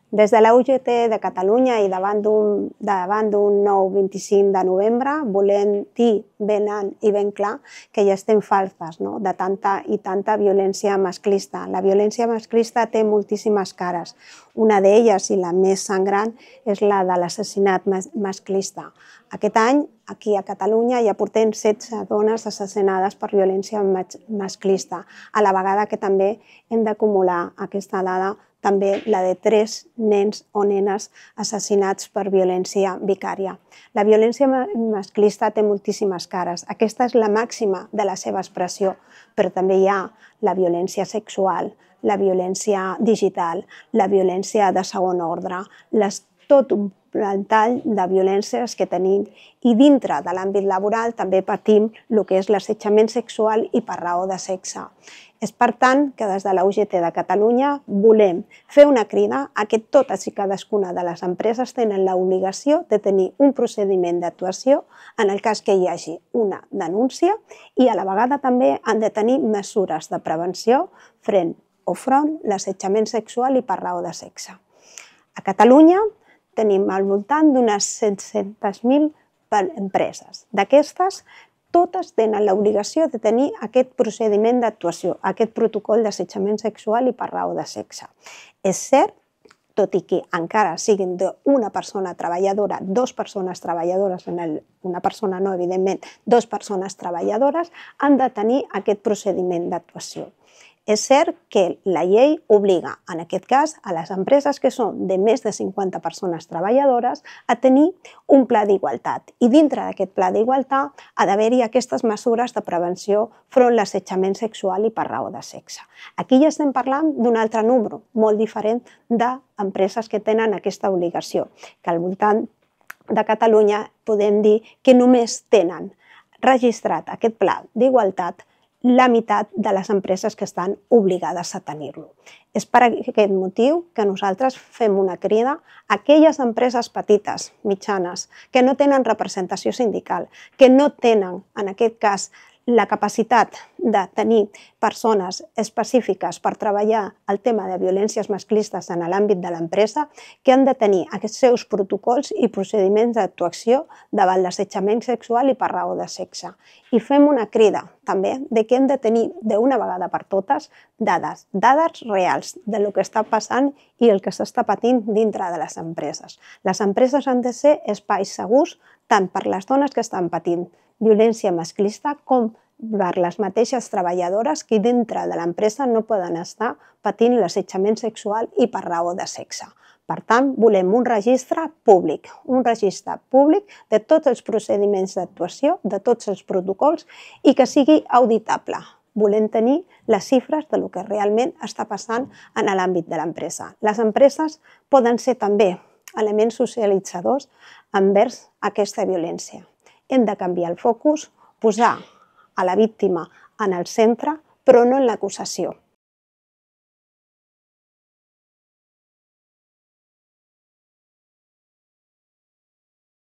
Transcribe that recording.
Des de la UGT de Catalunya i davant d'un nou 25 de novembre volem dir ben alt i ben clar que ja estem fartes de tanta i tanta violència masclista. La violència masclista té moltíssimes cares. Una d'elles, i la més sangrant, és la de l'assassinat masclista. Aquest any, aquí a Catalunya, ja portem 16 dones assassinades per violència masclista, a la vegada que també hem d'acumular aquesta dada també la de 3 nens o nenes assassinats per violència vicària. La violència masclista té moltíssimes cares. Aquesta és la màxima de la seva expressió, però també hi ha la violència sexual, la violència digital, la violència de segon ordre, tot un ventall de violències que tenim i dintre de l'àmbit laboral també patim el que és l'assetjament sexual i per raó de sexe. És per tant que des de la UGT de Catalunya volem fer una crida a que totes i cadascuna de les empreses tenen l'obligació de tenir un procediment d'actuació en el cas que hi hagi una denúncia i a la vegada també han de tenir mesures de prevenció front l'assetjament sexual i per raó de sexe. A Catalunya tenim al voltant d'unes 700.000 empreses. D'aquestes, totes tenen l'obligació de tenir aquest procediment d'actuació, aquest protocol d'assetjament sexual i per raó de sexe. És cert, tot i que encara siguin d'una persona treballadora, 2 persones treballadores, una persona no, evidentment, 2 persones treballadores, han de tenir aquest procediment d'actuació. És cert que la llei obliga, en aquest cas, a les empreses que són de més de 50 persones treballadores a tenir un pla d'igualtat. I dintre d'aquest pla d'igualtat ha d'haver-hi aquestes mesures de prevenció front l'assetjament sexual i per raó de sexe. Aquí ja estem parlant d'un altre número, molt diferent d'empreses que tenen aquesta obligació, que al voltant de Catalunya podem dir que només tenen registrat aquest pla d'igualtat la meitat de les empreses que estan obligades a tenir-lo. És per aquest motiu que nosaltres fem una crida a aquelles empreses petites, mitjanes, que no tenen representació sindical, que no tenen, en aquest cas, la capacitat de tenir persones específiques per treballar el tema de violències masclistes en l'àmbit de l'empresa, que han de tenir aquests seus protocols i procediments d'actuació davant l'assetjament sexual i per raó de sexe. I fem una crida també de que hem de tenir d'una vegada per totes dades reals del que està passant i el que s'està patint dintre de les empreses. Les empreses han de ser espais segurs tant per les dones que estan patint violència masclista com per les mateixes treballadores que dintre de l'empresa no poden estar patint l'assetjament sexual i per raó de sexe. Per tant, volem un registre públic de tots els procediments d'actuació, de tots els protocols i que sigui auditable. Volem tenir les xifres del que realment està passant en l'àmbit de l'empresa. Les empreses poden ser també elements socialitzadors envers aquesta violència. Hem de canviar el focus, posar a la víctima en el centre, però no en l'acusació.